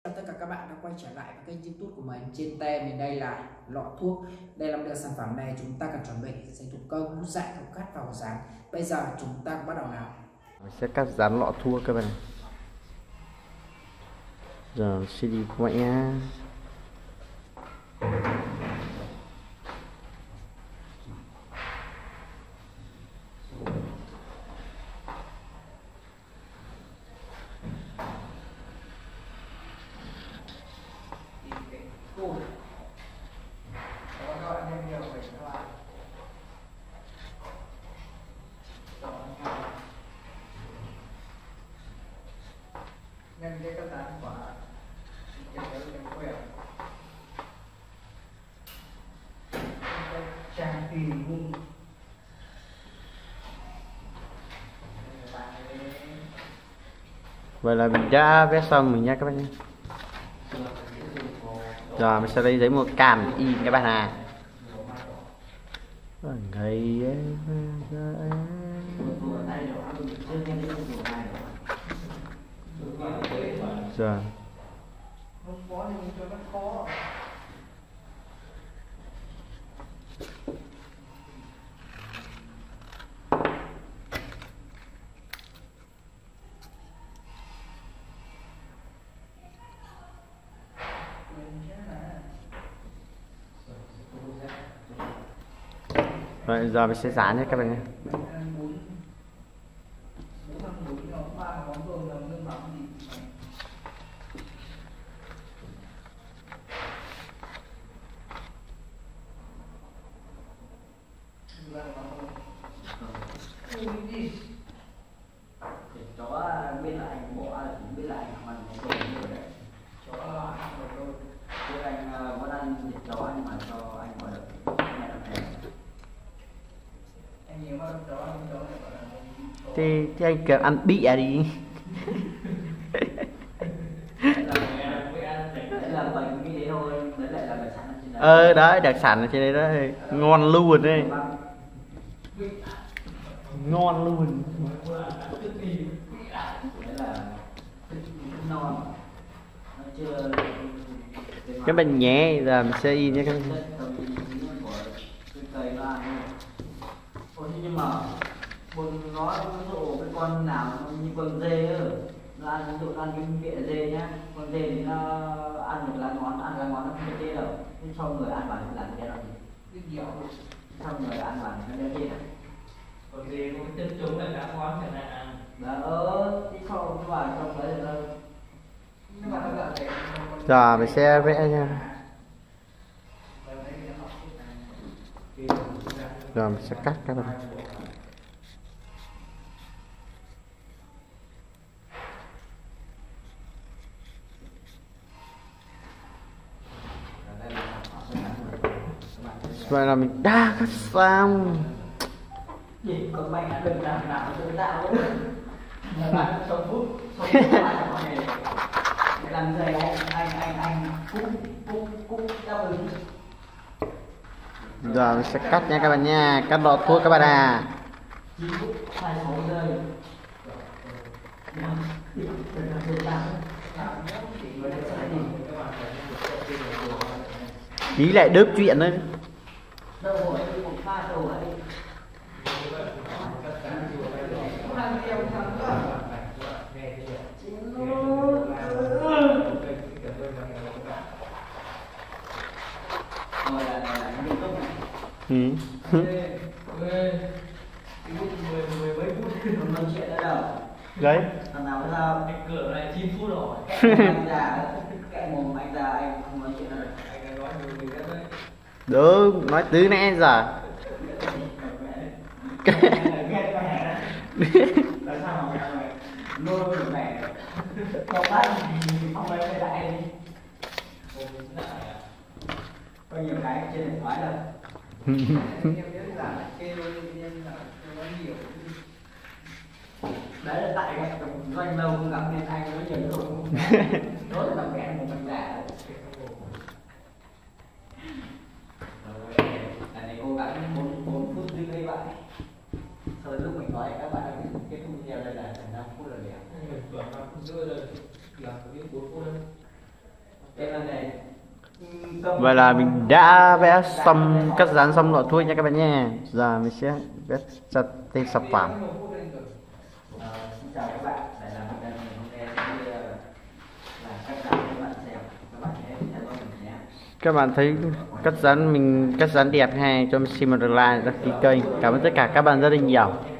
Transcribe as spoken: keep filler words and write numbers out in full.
Chào tất cả các bạn đã quay trở lại với kênh YouTube của mình. Trên tay mình đây là lọ thuốc. Đây là một sản phẩm này chúng ta cần chuẩn bị giấy thủ công, hút dại, thấu cắt và dán. Bây giờ chúng ta bắt đầu nào. Mình sẽ cắt dán lọ thuốc các bạn. Giờ sẽ đi các bạn nhé. Nhân cái các tán quả cái cái quẹo trang tìm hung Vậy là mình đã vẽ xong mình nha các bạn nhé. Rồi mình sẽ lấy giấy một càn in các bạn à. Ngày em rồi không có thì cho nó khó. Rồi giờ mình sẽ dán nhé các bạn nhé. Chó biết là anh bỏ là chỉ biết là anh ăn đồ nhiều đấy. Chó ăn đồ thôi. Chứ anh muốn ăn thịt chó anh mà cho anh bỏ được mẹ làm thèm. Anh nhiều mà chó ăn chó này gọi là Thì, thì anh kiểu ăn bịa đi. đấy là bệnh cái đấy thôi, đấy lại là đặc sản trên đấy. Ờ đấy, đặc sản ở trên đấy đấy. Ngon luôn đấy. Ngon luôn. Đấy là non. Nó chưa Các bạn nhé, giờ mình sẽ in nhé các bạn. Ủa nhưng mà buồn nó ví dụ cái con nào nó như con dê á, nó ăn ví dụ nó ăn cái vịa dê nhá, con dê thì nó ăn được lá ngón, ăn lá ngón nó không bị tê đâu, nhưng sau người ăn vào thì làm thế nào thì cái sau người ăn vào thì nó tê này. Còn gì có cái chất chống lại lá ngón chẳng hạn ăn. Đó, ờ, cái sau cái vào trong đấy là nhưng mà nó là thế. Giờ mình sẽ vẽ nha. Rồi mình sẽ cắt các bạn. Vậy là mình đã cắt xong. Gì còn mày ăn được làm nào tự tạo luôn. Là bạn sống phút, sống phút lại mọi người làm giày anh anh anh anh cúc cúc cúc đau lưng. Giờ mình sẽ cắt nha các bạn nha, cắt lọ thuốc các bạn à. Hai số rơi. Tí lại đớp chuyện đấy. Đâu rồi một pha đầu ấy. Ừ. Đấy. Thằng nào biết sao? Anh cửa lại chín phút rồi. Anh già kệ mồm anh già anh không nói chuyện được. Anh nói nhiều người đấy. Đúng, nói từ nãy giờ. Tại sao mà mày lôi được mẹ không bắt không lấy cái đại đi. Có nhiều cái trên điện thoại đâu. Đấy là tại cái doanh lâu không gặp nên anh nói nhiều không. Đó là làm kẹt một mình già. Anh này cố gắng bốn bốn phút dưới đây vậy. Thôi lúc mình nói các bạn kết thúc video đây là năm phút rồi đẹp. Mình tưởng là phút rưỡi rồi. Làm có biết bốn phút đấy. Đây là này. Vậy là mình đã vẽ xong, cắt dán xong lọ thuốc nha các bạn nha. Giờ mình sẽ vẽ ra tên sản phẩm. Ờ, xin chào các bạn, lại là mình đang hôm nay sẽ là cắt dán các bạn xem, các bạn hãy theo dõi mình nhé. Các bạn thấy cắt dán mình cắt dán đẹp hay cho mình xin một like đăng ký kênh. Cảm ơn tất cả các bạn rất là nhiều.